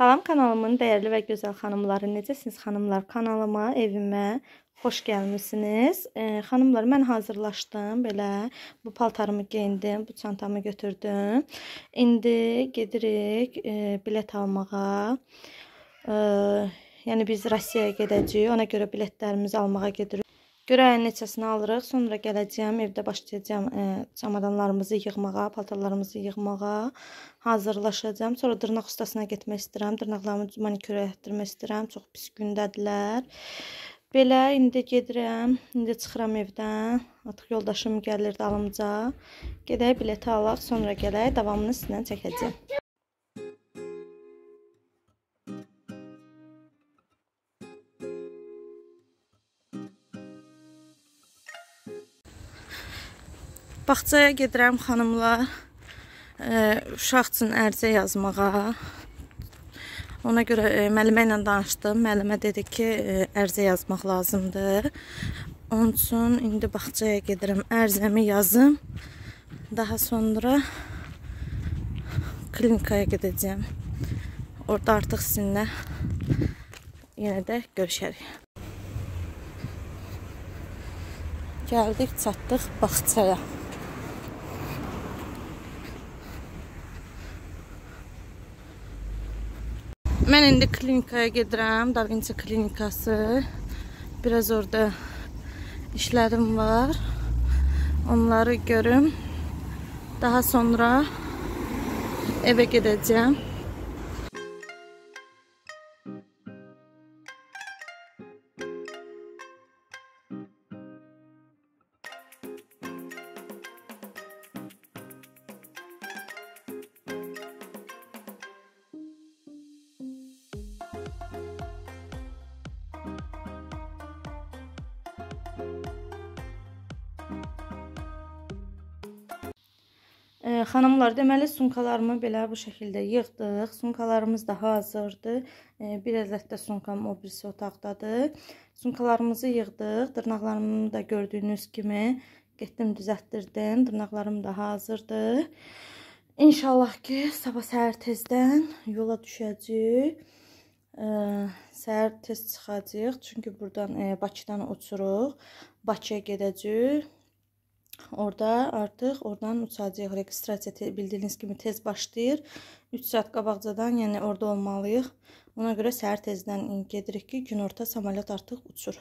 Salam kanalımın dəyərli və gözəl xanımları, necəsiniz xanımlar? Kanalıma, evimə xoş gəlmisiniz. Xanımlar, mən hazırlaşdım, belə bu paltarımı geyindim, bu çantamı götürdüm. İndi gedirik bilet almağa. Yəni biz Rusiyaya gedəcəyik, ona görə biletlərimizi almağa gedirik. Görəyin neçəsini alırıq, sonra gələcəyəm, evdə başlayacağım çamadanlarımızı yığmağa, paltarlarımızı yığmağa hazırlaşacağım. Sonra dırnaq ustasına getmək istəyirəm, dırnaqlarımı maniküre etdirmək istəyirəm, çox pis gündədirlər. Belə, indi gedirəm, indi çıxıram evdən, artıq yoldaşım gəlir dalımca. Gedək bileti alaq, sonra gələk, davamını sizlə çəkəcəyim. Bağçaya gedirəm xanımlar, uşaq üçün ərizə yazmağa. Ona görə müəllimə ilə danışdım. Müəllimə dedi ki, ərizə yazmaq lazımdır. Onun üçün indi bağçaya gedirəm, ərizəmi yazım. Daha sonra klinikaya gedəcəm. Orada artıq sizinlə yenə də görüşərik. Gəldik, çatdıq bağçaya. Mən indi klinikaya gedirəm, Da Vinci klinikası. Biraz orada işlərim var. Onları görüm. Daha sonra evə gedəcəm. Xanımlar, deməli sumkalarımı belə bu şəkildə yığdıq. Sumkalarımız da hazırdır. Bir ədəd də sumkam o birisi otaqdadır. Sumkalarımızı yığdıq. Dırnaqlarımı da gördüyünüz kimi getdim düzəltdirdim. Dırnaqlarım da hazırdır. İnşallah ki, sabah səhər tezdən yola düşəcəyik. Səhər tez çıxacağıq. Çünki buradan Bakıdan uçuruq. Bakıya gedəcəyik. Orada artıq oradan uçacağıq. Registrasiya bildiyiniz kimi tez başlayır. 3 saat qabaqcadan, yəni orada olmalıyıq. Ona görə səhər tezdən gedirik ki, günorta samolyot artıq uçur.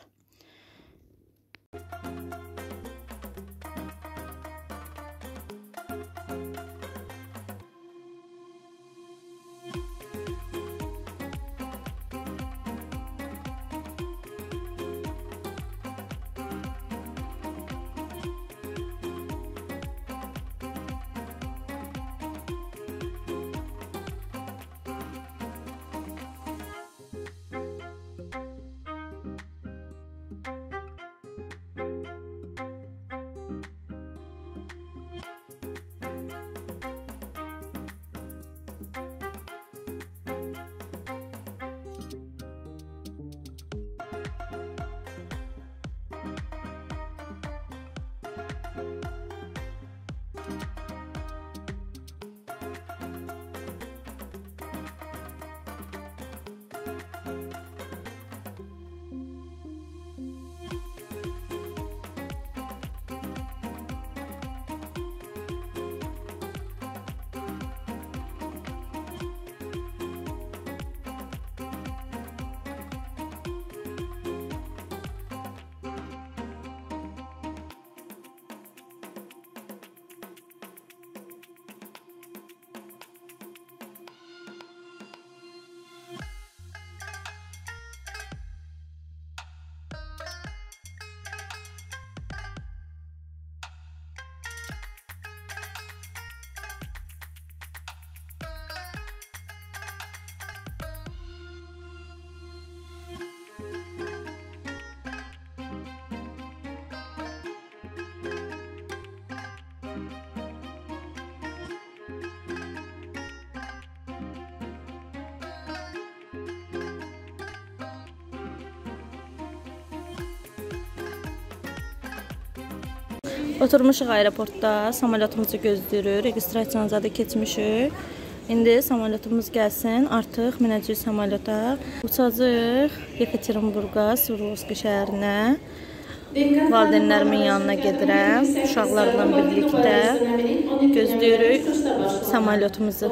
Oturmuşuq aeroportda, samolyotumuzu gözləyirik, registrasiyanı da keçmişik. İndi samolotumuz gəlsin. Artıq minəcəyik samolota. Uçacağıq Yekaterinburqa, Sverdlovsk şəhərinə. Valideynlərimin yanına gedirəm. Uşaqlarla birlikdə gözləyirik samolotumuzu.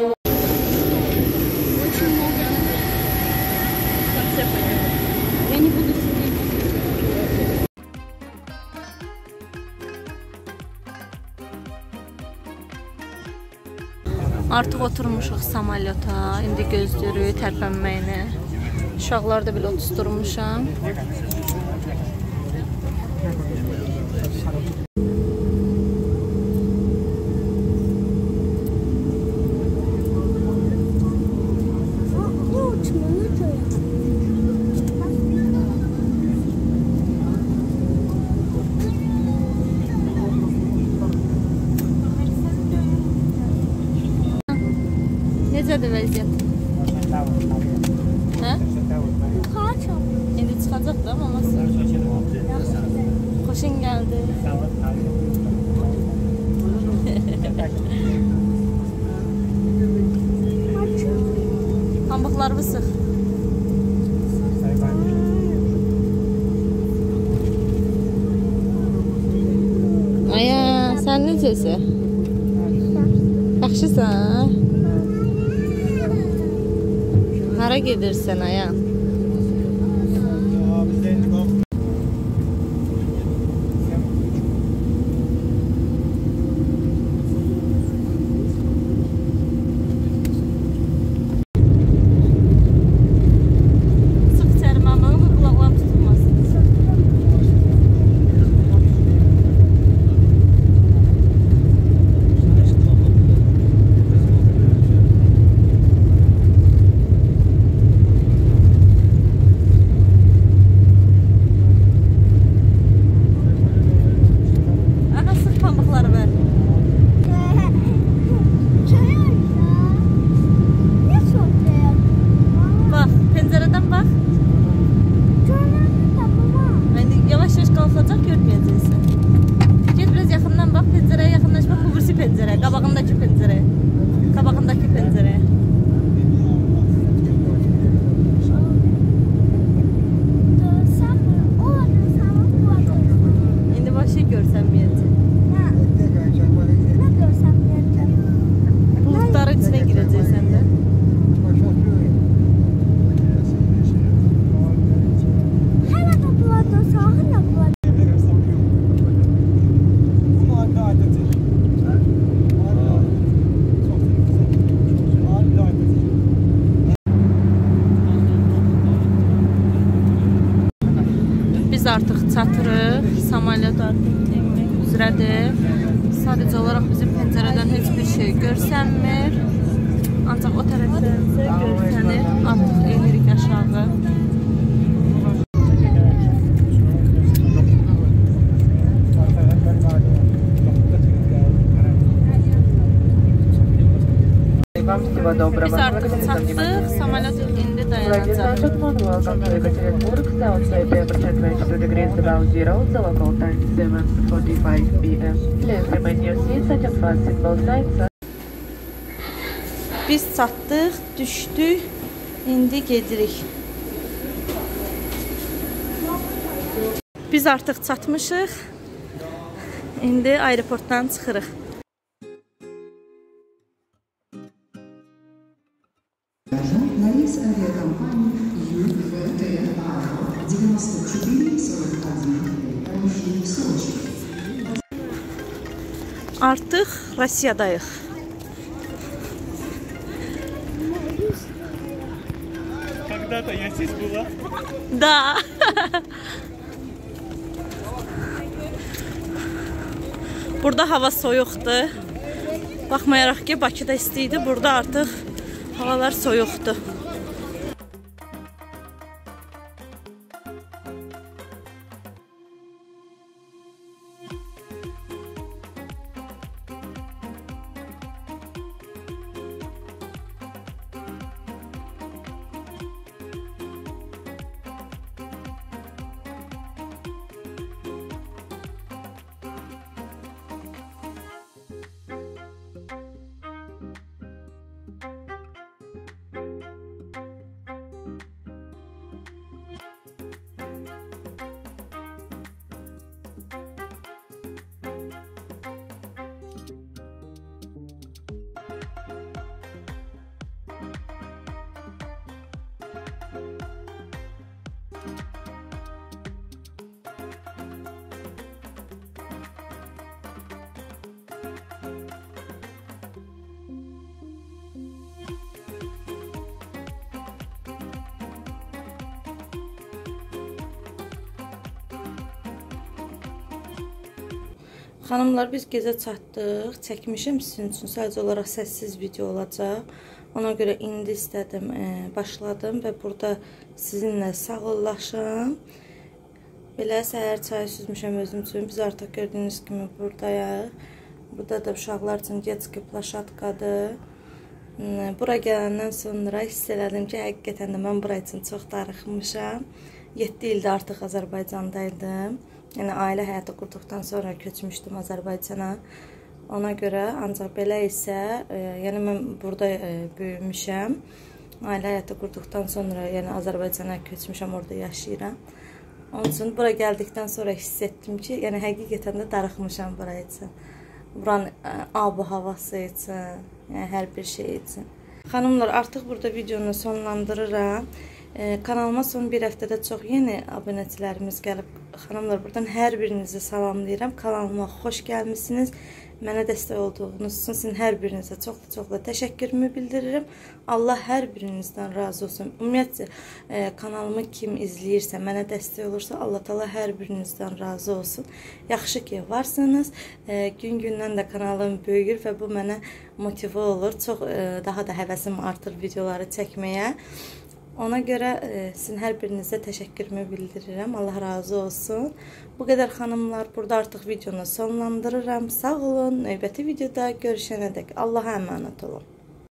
Artıq oturmuşuq samolyota, indi gözləyirik tərpənməyini. Uşaqlar da belə otuzdurmuşam. Necədir vəziyyət? Hə? Kaçam. İndi çıxacaq da maması. Xoşun gəldi. Pambıqlarımı sıx. Aya, sən necəsən? Yaxşısan? Hara gedirsən aya? Qabağındakı pəncərəyə. Qabağındakı pəncərəyə. İndi başı görsənməyəcək. Nə görsənməyəcək? Buludların içinə girəcəksən də. Hələ də buludlar, sahil də buludlar. Biz artıq çatırıq, samolyot artıq enmək üzrədir. Sadəcə olaraq bizim pəncərədən heç bir şey görsənmir. Ancaq o tərəfdən isə görsənir. Artıq enirik aşağı. Biz artıq çatdıq, samolyot indi dayanacaq. Welcome to Yekaterinburg, South September 2022 degrees below zero, the local time 7:45 p.m. Please remain your seats and fasten both sides. Biz çatdıq, düşdük, indi gedirik. Biz artıq çatmışıq, indi aeroportdan çıxırıq. На рейс авиакомпании ЮВТА 9441 Русия, Сочи. Artıq Rusiyadayıq. Когда-то я здесь была. Da. Burada hava soyuqdur. Baxmayaraq ki, Bakıda isti idi, burada artıq havalar soyuqdur. Xanımlar, biz gecə çatdıq. Çəkmişim sizin üçün. Sadəcə olaraq səssiz video olacaq. Ona görə indi istədim, başladım və burada sizinlə sağollaşım. Belə səhər çayı süzmüşəm özüm üçün. Biz artıq gördüyünüz kimi buradayıq. Burada da uşaqlar üçün детский площадkadır. Bura gələndən sonra hiss elədim ki, həqiqətən də mən bura üçün çox darıxmışam. 7 ildə artıq Azərbaycandaydım. Yəni ailə həyatı qurduqdan sonra köçmüşdüm Azərbaycana. Ona görə ancaq belə isə, yəni mən burada böyümüşəm. Ailə həyatı qurduqdan sonra, yəni Azərbaycana köçmüşəm, orada yaşayıram. Onun üçün bura gəldikdən sonra hiss etdim ki, yəni həqiqətən də darıxmışam bura üçün. Buranın ab-ı havası üçün, yəni hər bir şey üçün. Xanımlar, artıq burada videonu sonlandırıram. Kanalıma son bir həftədə çox yeni abunəçilərimiz gəlib. Xanımlar, buradan hər birinizi salamlayıram. Kanalıma xoş gəlmişsiniz. Mənə dəstək olduğunuz üçün sizin hər birinizə çox da təşəkkürümü bildirirəm. Allah hər birinizdən razı olsun. Ümumiyyətcə, kanalımı kim izləyirsə, mənə dəstək olursa, Allah Taala hər birinizdən razı olsun. Yaxşı ki, varsınız. Gün-gündən də kanalım böyüyür və bu mənə motive olur. Çox daha da həvəsim artır videoları çəkməyə. Ona görə sizin hər birinizə təşəkkürümü bildirirəm. Allah razı olsun. Bu qədər xanımlar. Burada artıq videonu sonlandırıram. Sağ olun. Növbəti videoda görüşənədək Allaha əmanət olun.